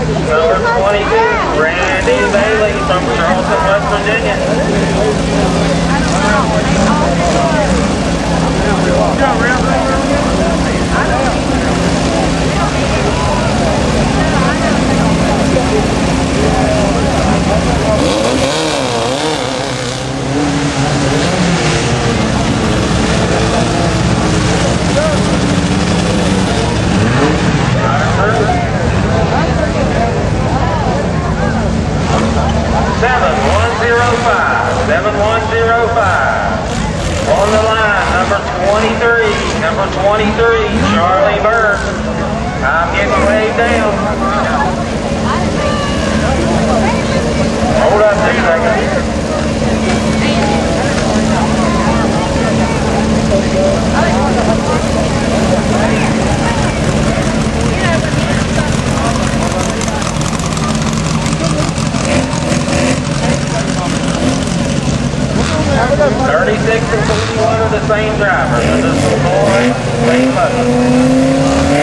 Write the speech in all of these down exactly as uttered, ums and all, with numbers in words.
Number twenty-two, Randy Bailey from Charleston, West Virginia. seven one zero five, seven one zero five. On the line, number twenty-three, number twenty-three, Charlie Bird. I'm getting way down. Hold up two seconds. thirty-six and forty-one are the same driver. This is the boy, same button.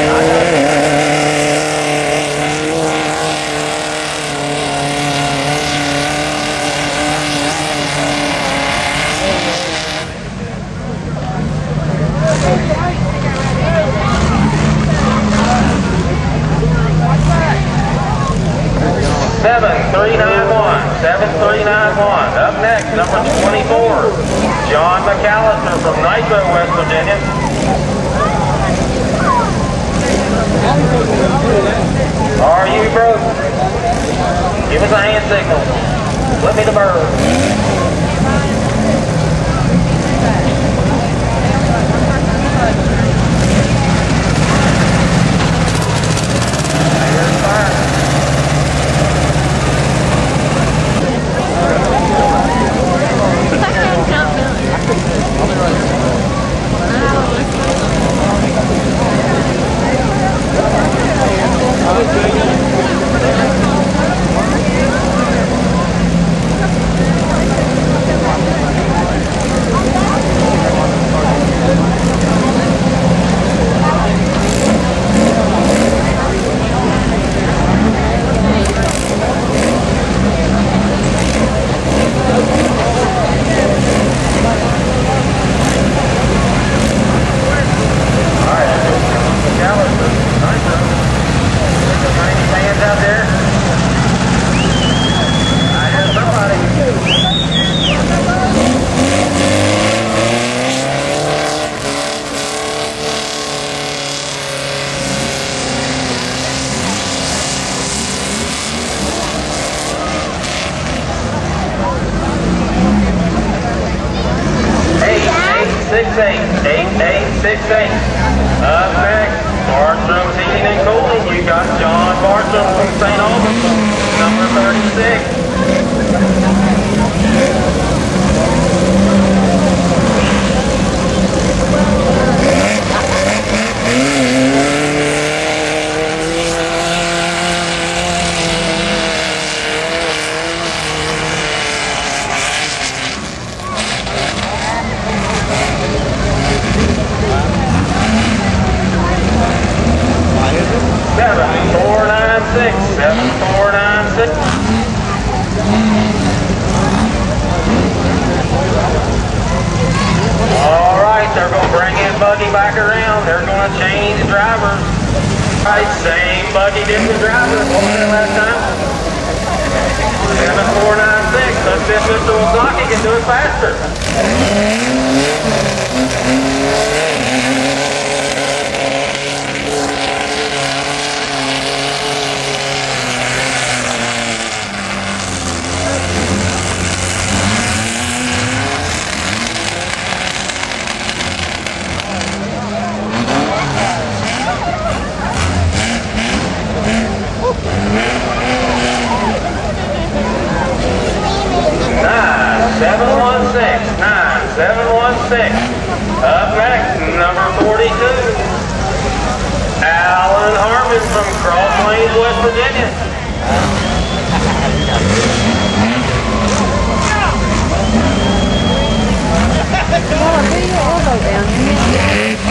seven three nine one, seven three nine one. Up next, number twenty-four, John McAllister from Nitro, West Virginia. Are you broke? Give us a hand signal. Flip me the bird. eight eight six eight. Up next, Bartram's Heating and Cooling. You got John Bartram from Saint Albans, number thirty-six. seven four nine six, seven four nine six. All right, they're going to bring in buggy back around. They're going to change drivers. All right, same buggy, different drivers. What was that last time? seven four nine six. Let's see if Mister Wazaki can do it faster. seven one six, nine seven one six. Up next, number forty-two, Alan Harmon from Cross Lanes, West Virginia.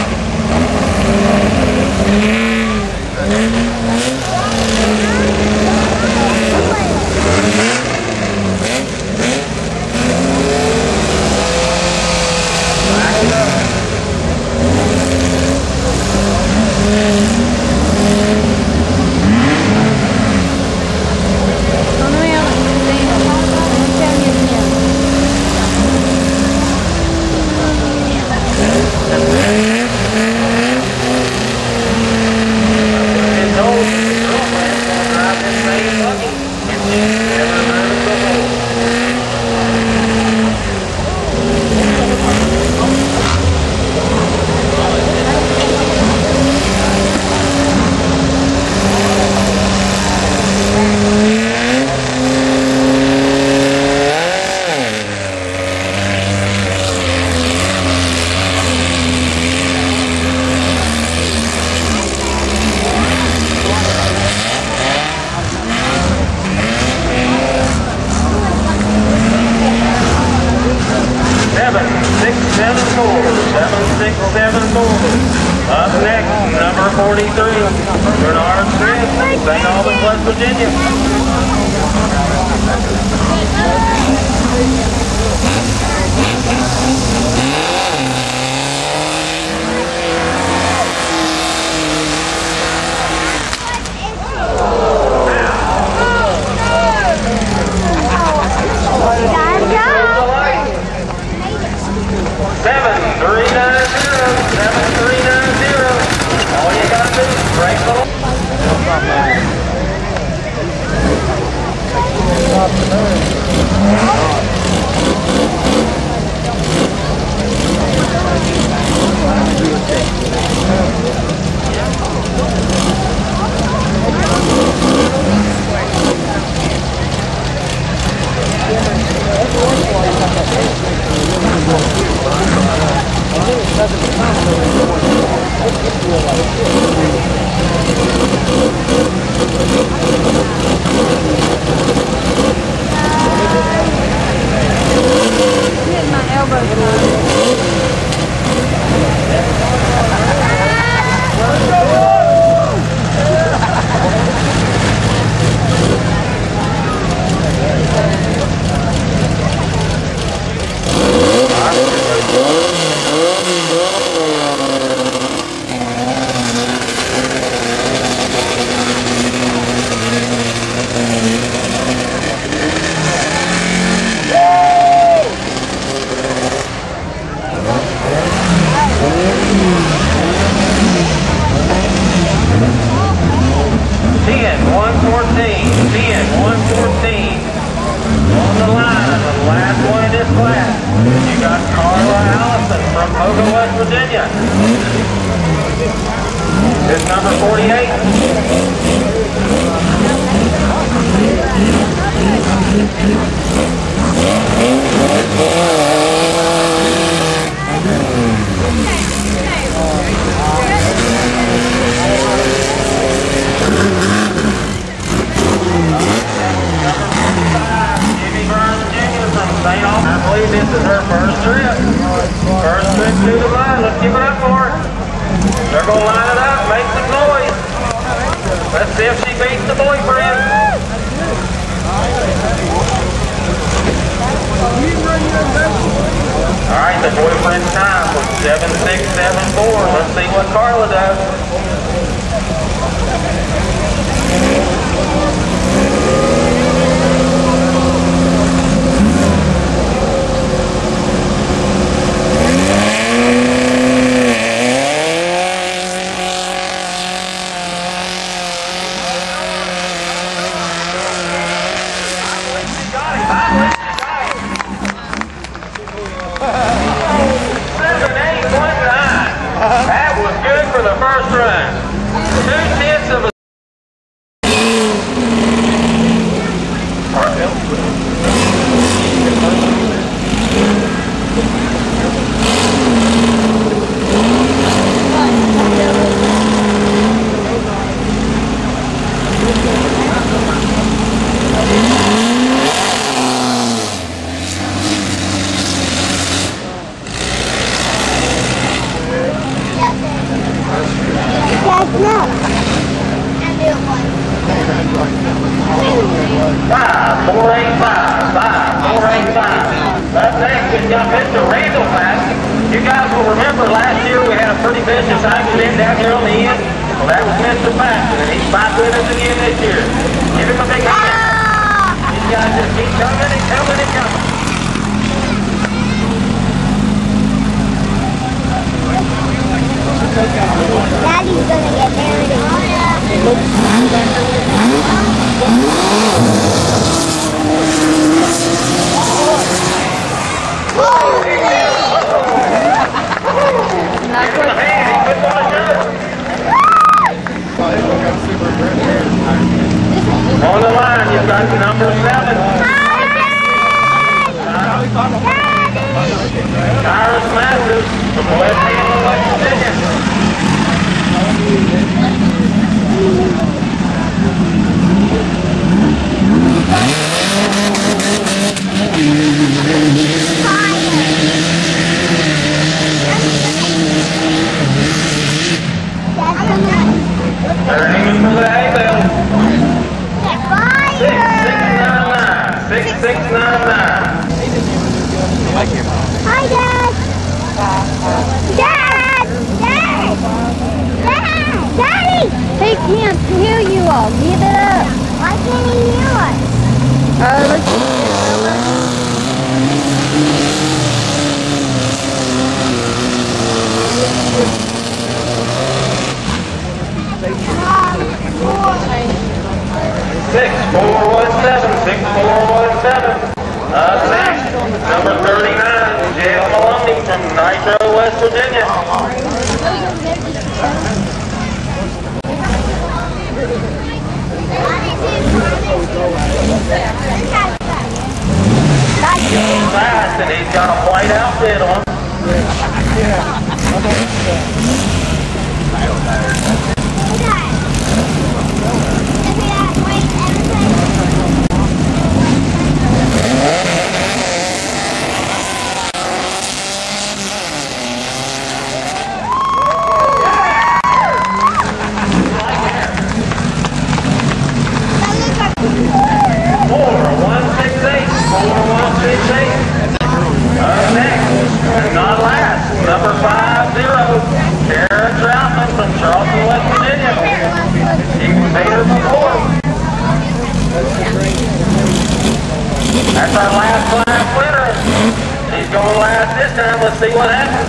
Down here. three, Bernard Smith, Saint Albans, West Virginia. seven three nine zero, seven three nine zero. All you gotta do is break the line. It's number forty-eight. I believe this is her first trip. First trip to the line. Let's give it up for her. They're going to line it up, make some noise. Let's see if she beats the boyfriend. All right, the boyfriend's time was seven six seven four. Let's see what Carla does. That was good for the first run. Two tenths of a Five, four, eight, five, five, four, eight, five. Up next, we've got Mister Randall Patrick. You guys will remember last year we had a pretty vicious accident down here on the end. Well, that was Mister Patrick, and he's back with us again this year. Give him a big hand. These guys just keep coming and coming and coming. Daddy's gonna get married. On the line, you've got number seven. Tyrus Masters from the left hand of West Virginia. He can't hear you all. Give it up. Why can't he hear us? Uh, let's Six four one seven, six four one seven. Up next, number thirty-nine, Jim Maloney from Nitro, West Virginia. He's fast and he's got a white outfit on. That's our last class winner. He's going last this time. Let's see what happens.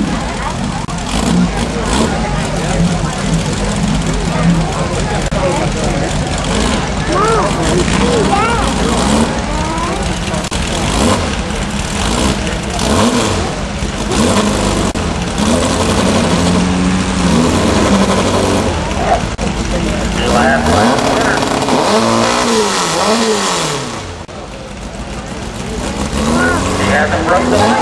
Your last class winner. He hasn't broke the